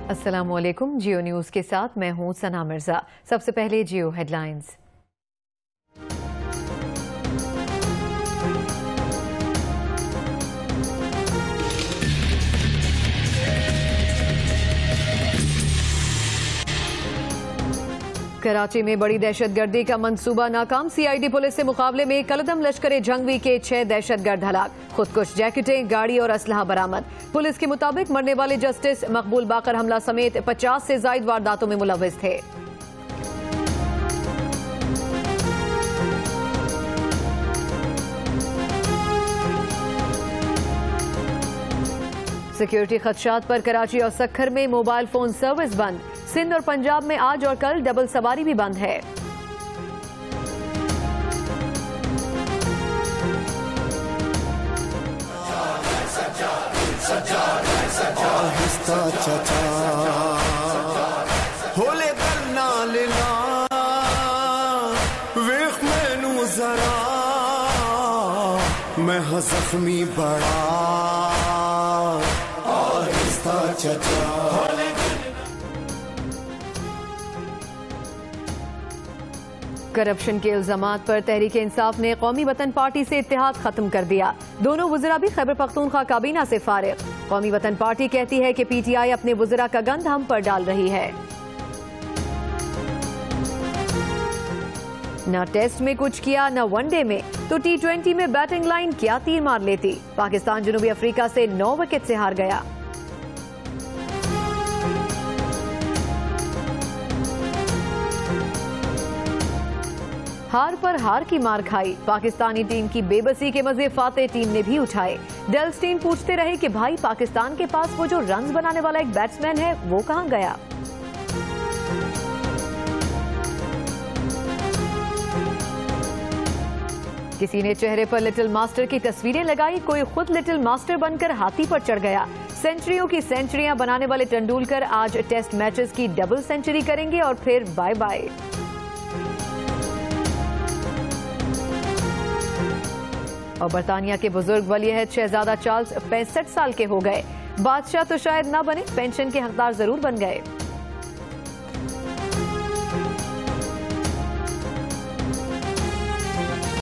अस्सलामुअलैकुम। जियो न्यूज़ के साथ मैं हूं सना मिर्जा। सबसे पहले जियो हेडलाइंस। कराची में बड़ी दहशतगर्दी का मंसूबा नाकाम। सीआईडी पुलिस से मुकाबले में कलदम लश्कर जंगवी के 6 दहशतगर्द हलाक। खुदकुश जैकेटें, गाड़ी और असलहा बरामद। पुलिस के मुताबिक मरने वाले जस्टिस मकबूल बाकर हमला समेत 50 से जायद वारदातों में मुलव्विस थे। सिक्योरिटी खदशात पर कराची और सक्खर में मोबाइल फोन सर्विस बंद। सिंध और पंजाब में आज और कल डबल सवारी भी बंद है। मैं जख्मी बड़ा आहिस्ता चचा। करप्शन के इल्जामात पर तहरीक इंसाफ ने कौमी वतन पार्टी से इत्तेहाद खत्म कर दिया। दोनों वुज़रा भी खैबर पख्तूनख्वा काबीना से फारिग। कौमी वतन पार्टी कहती है कि पीटीआई अपने वुज़रा का गंद हम पर डाल रही है। न टेस्ट में कुछ किया न वनडे में, तो T20 में बैटिंग लाइन क्या तीर मार लेती। पाकिस्तान जनूबी अफ्रीका से 9 विकेट से हार गया। हार पर हार की मार खाई। पाकिस्तानी टीम की बेबसी के मजे फाते टीम ने भी उठाए। डेल स्टीन पूछते रहे कि भाई पाकिस्तान के पास वो जो रन्स बनाने वाला एक बैट्समैन है वो कहां गया। किसी ने चेहरे पर लिटिल मास्टर की तस्वीरें लगाई। कोई खुद लिटिल मास्टर बनकर हाथी पर चढ़ गया। सेंचुरियों की सेंचुरियां बनाने वाले तेंदुलकर आज टेस्ट मैचेस की डबल सेंचुरी करेंगे और फिर बाय बाय। और बरतानिया के बुजुर्ग वलीअहद शहजादा चार्ल्स 65 साल के हो गए। बादशाह तो शायद ना बने, पेंशन के हकदार जरूर बन गए।